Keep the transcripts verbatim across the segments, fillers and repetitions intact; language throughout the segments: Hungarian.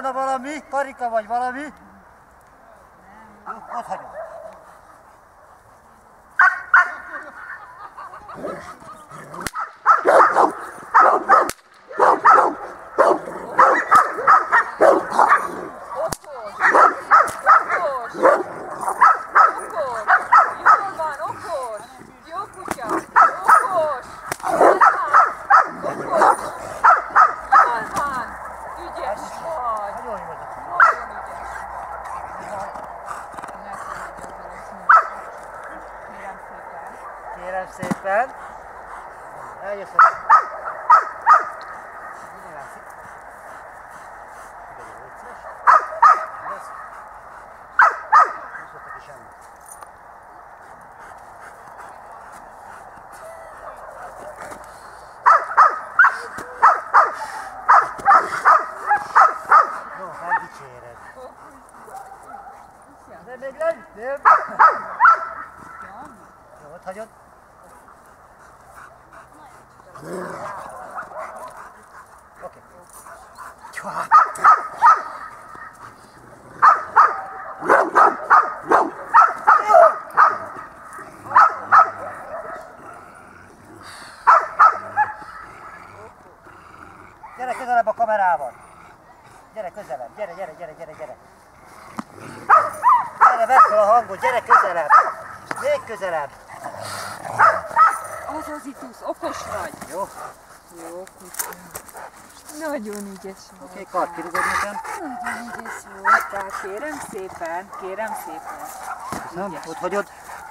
volna valami, karika vagy valami. Ott hagyom. Kérem szépen. Eljössz hozzá. Minden látszik. Igazi létszés. Ez. Nem szóltak ki semmit. No, megdicséred. De még nem? Nem. Jó, ott hagyod. Oké. Gyere közelebb a kamerával. Gyere közelebb, gyere, gyere, gyere, gyere, gyere. Gyere, vedd fel a hangot, gyere közelebb. Még közelebb. Az az Itusz, okos vagy. Jó. Jó, kutyám. Nagyon ügyes voltál. Oké, kart kirúgod nekem. Nagyon ügyes voltál. Kérem szépen, kérem szépen. Köszönöm, ott hagyod.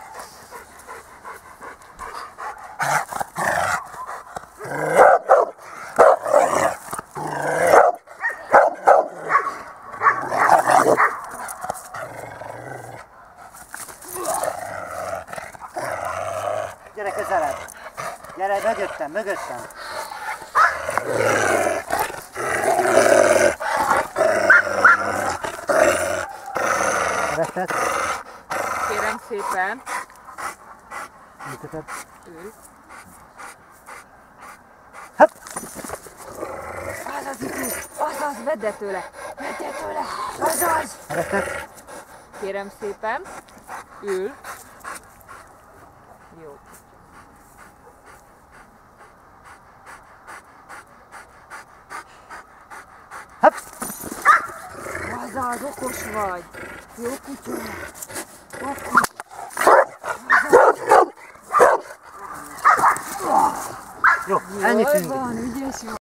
Gyere közelebb! Gyere, mögöttem, mögöttem! Kerested? Kérem szépen. Működted? Ülj. Hopp! Az az Itusz, az az, vedd el tőle. Vedd el tőle, az az. Kerested? Kérem szépen. Ül. Jó. Hopp! Az az, okos vagy. Jó kutya. Okos. Jó, ennyit Jól tűnik. van, ügyes vagy.